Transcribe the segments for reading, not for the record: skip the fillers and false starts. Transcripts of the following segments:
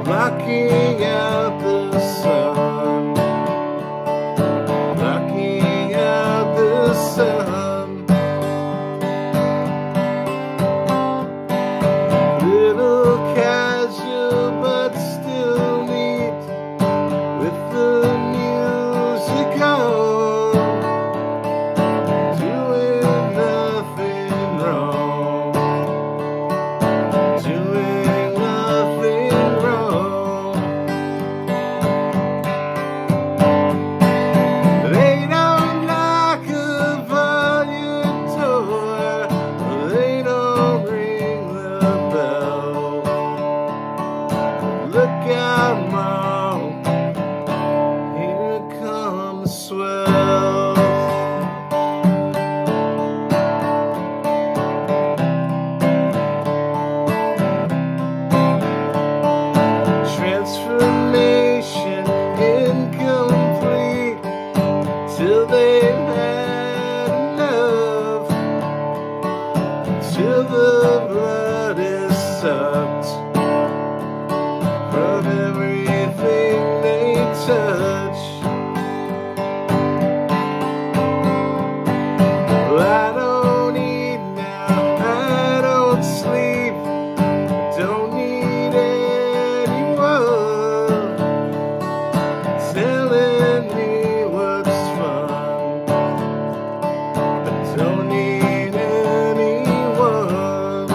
blocking out the sun, blocking out the sun. Little casual but still neat, with the music on, doing nothing wrong, doing nothing wrong. They don't knock upon your door, they don't ring the bell. Look out, Mom, here comes Swells. Transformation incomplete till they've had enough, till the blood is sucked from everything they touch. Well, I don't eat now, I don't sleep, I don't need anyone telling me what's fun. I don't need anyone.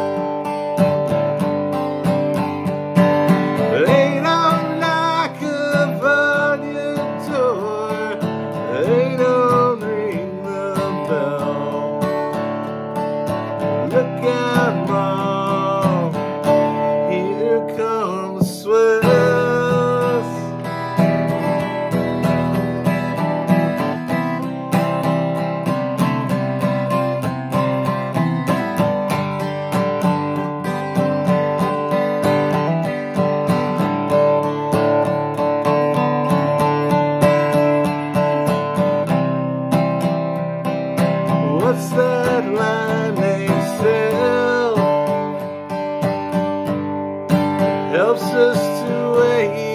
They don't knock upon your door, they don't ring the bell. Look out, Mom, here comes Swells. What's that line they sell? Helps us to wait